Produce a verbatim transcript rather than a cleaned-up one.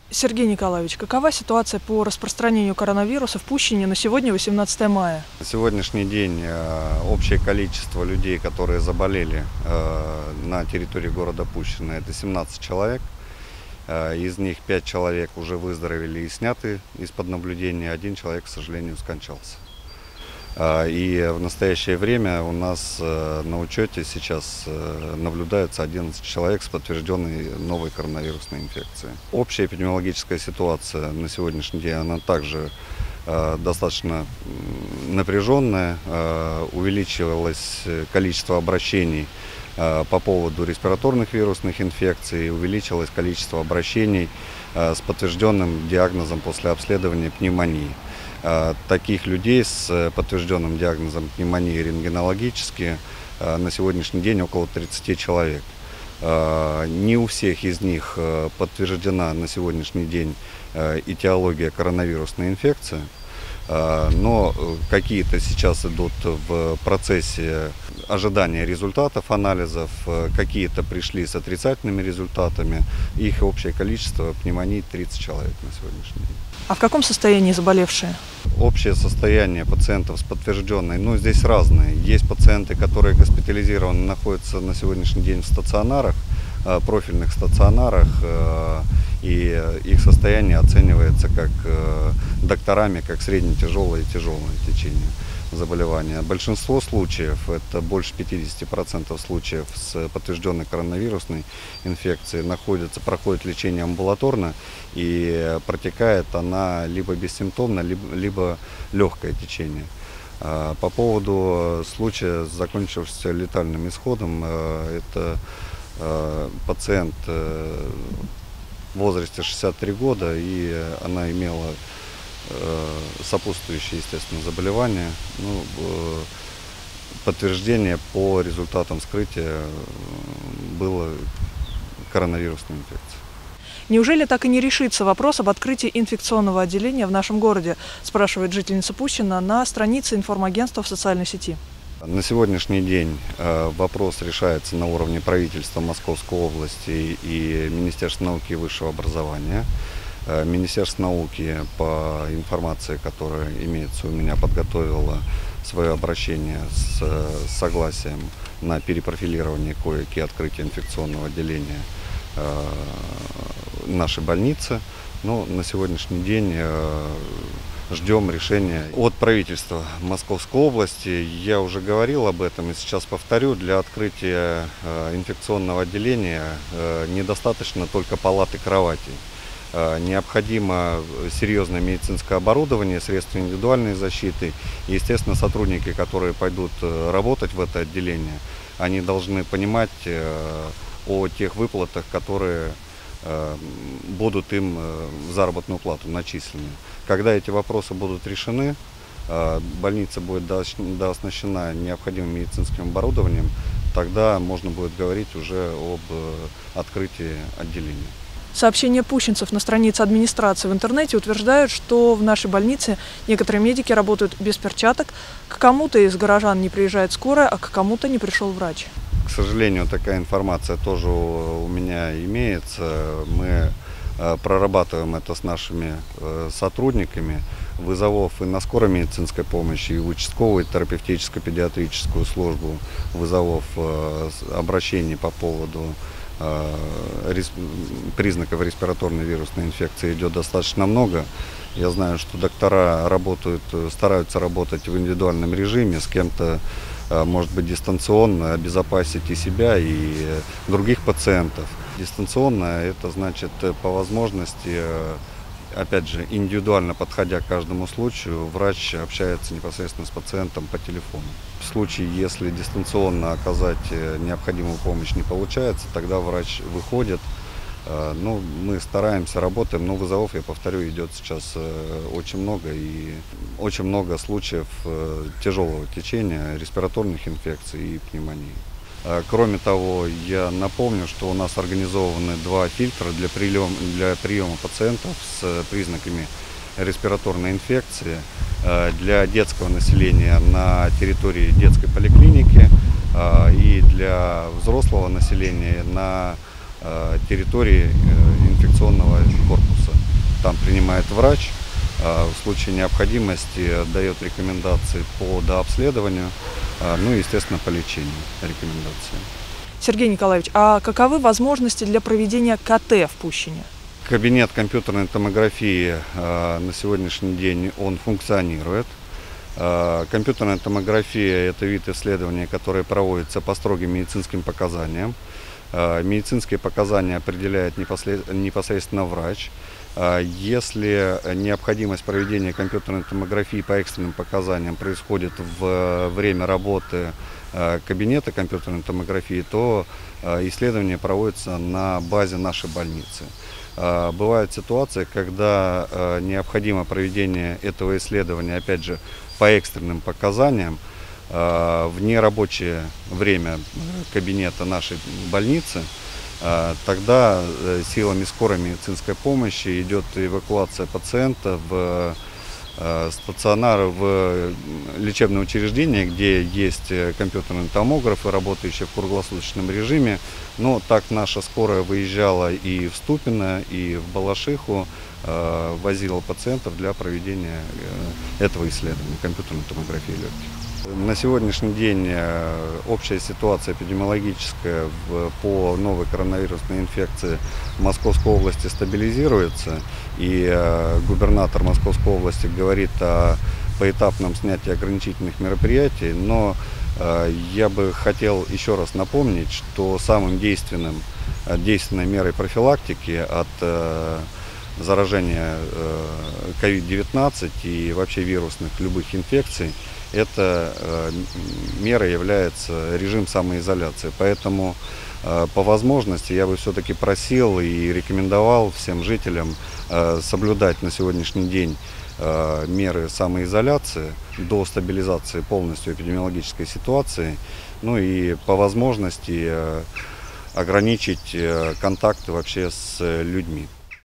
Сергей Николаевич, какова ситуация по распространению коронавируса в Пущине на сегодня, восемнадцатое мая? На сегодняшний день общее количество людей, которые заболели на территории города Пущино, это семнадцать человек. Из них пять человек уже выздоровели и сняты из-под наблюдения, один человек, к сожалению, скончался. И в настоящее время у нас на учете сейчас наблюдается одиннадцать человек с подтвержденной новой коронавирусной инфекцией. Общая эпидемиологическая ситуация на сегодняшний день, она также достаточно напряженная. Увеличивалось количество обращений по поводу респираторных вирусных инфекций, увеличилось количество обращений с подтвержденным диагнозом после обследования пневмонии. Таких людей с подтвержденным диагнозом пневмонии рентгенологически на сегодняшний день около тридцати человек. Не у всех из них подтверждена на сегодняшний день этиология коронавирусной инфекции, но какие-то сейчас идут в процессе ожидания результатов анализов, какие-то пришли с отрицательными результатами. Их общее количество пневмонии тридцать человек на сегодняшний день. А в каком состоянии заболевшие? Общее состояние пациентов с подтвержденной, ну, здесь разные. Есть пациенты, которые госпитализированы, находятся на сегодняшний день в стационарах, профильных стационарах, и их состояние оценивается как докторами, как средне-тяжелое и тяжелое течение заболевания. Большинство случаев, это больше пятидесяти процентов случаев с подтвержденной коронавирусной инфекцией, находится, проходит лечение амбулаторно, и протекает она либо бессимптомно, либо, либо легкое течение. По поводу случая, закончившегося летальным исходом, это пациент в возрасте шестидесяти трёх года, и она имела сопутствующие, естественно, заболевания. Ну, подтверждение по результатам вскрытия было коронавирусной инфекции. Неужели так и не решится вопрос об открытии инфекционного отделения в нашем городе, спрашивает жительница Пущино на странице информагентства в социальной сети. На сегодняшний день вопрос решается на уровне правительства Московской области и Министерства науки и высшего образования. Министерство науки, по информации, которая имеется у меня, подготовило свое обращение с согласием на перепрофилирование коек и открытие инфекционного отделения нашей больницы. Но на сегодняшний день ждем решения от правительства Московской области. Я уже говорил об этом и сейчас повторю. Для открытия инфекционного отделения недостаточно только палат и кроватей. Необходимо серьезное медицинское оборудование, средства индивидуальной защиты. И, естественно, сотрудники, которые пойдут работать в это отделение, они должны понимать о тех выплатах, которые будут им в заработную плату начислены. Когда эти вопросы будут решены, больница будет дооснащена необходимым медицинским оборудованием, тогда можно будет говорить уже об открытии отделения. Сообщения пущинцев на странице администрации в интернете утверждают, что в нашей больнице некоторые медики работают без перчаток, к кому-то из горожан не приезжает скорая, а к кому-то не пришел врач. К сожалению, такая информация тоже у меня имеется. Мы прорабатываем это с нашими сотрудниками. Вызовов и на скорой медицинской помощи, и в участковую терапевтическо-педиатрическую службу, вызовов обращений по поводу признаков респираторной вирусной инфекции идет достаточно много. Я знаю, что доктора работают, стараются работать в индивидуальном режиме, с кем-то, может быть, дистанционно, обезопасить и себя, и других пациентов. Дистанционно — это значит по возможности, опять же, индивидуально подходя к каждому случаю, врач общается непосредственно с пациентом по телефону. В случае, если дистанционно оказать необходимую помощь не получается, тогда врач выходит. Ну, мы стараемся, работаем, но вызовов, я повторю, идет сейчас очень много, и очень много случаев тяжелого течения, респираторных инфекций и пневмонии. Кроме того, я напомню, что у нас организованы два фильтра для приема, для приема пациентов с признаками респираторной инфекции для детского населения на территории детской поликлиники и для взрослого населения на территории инфекционного корпуса. там принимает врач, в случае необходимости дает рекомендации по дообследованию, ну и, естественно, по лечению рекомендации. Сергей Николаевич, а каковы возможности для проведения КТ в Пущине? Кабинет компьютерной томографии на сегодняшний день он функционирует. Компьютерная томография – это вид исследования, который проводится по строгим медицинским показаниям. Медицинские показания определяет непосредственно врач. Если необходимость проведения компьютерной томографии по экстренным показаниям происходит в время работы кабинета компьютерной томографии, то исследование проводится на базе нашей больницы. Бывают ситуации, когда необходимо проведение этого исследования, опять же, по экстренным показаниям, в нерабочее время кабинета нашей больницы. Тогда силами скорой медицинской помощи идет эвакуация пациента в стационар, в лечебное учреждение, где есть компьютерные томографы, работающие в круглосуточном режиме. Но так наша скорая выезжала и в Ступино, и в Балашиху, возила пациентов для проведения этого исследования компьютерной томографии легких. На сегодняшний день общая ситуация эпидемиологическая по новой коронавирусной инфекции в Московской области стабилизируется, и губернатор Московской области говорит о поэтапном снятии ограничительных мероприятий, но я бы хотел еще раз напомнить, что самым действенным, действенной мерой профилактики от заражения ковид девятнадцать и вообще вирусных любых инфекций, эта мера является режим самоизоляции. Поэтому по возможности я бы все-таки просил и рекомендовал всем жителям соблюдать на сегодняшний день меры самоизоляции до стабилизации полностью эпидемиологической ситуации, ну и по возможности ограничить контакты вообще с людьми.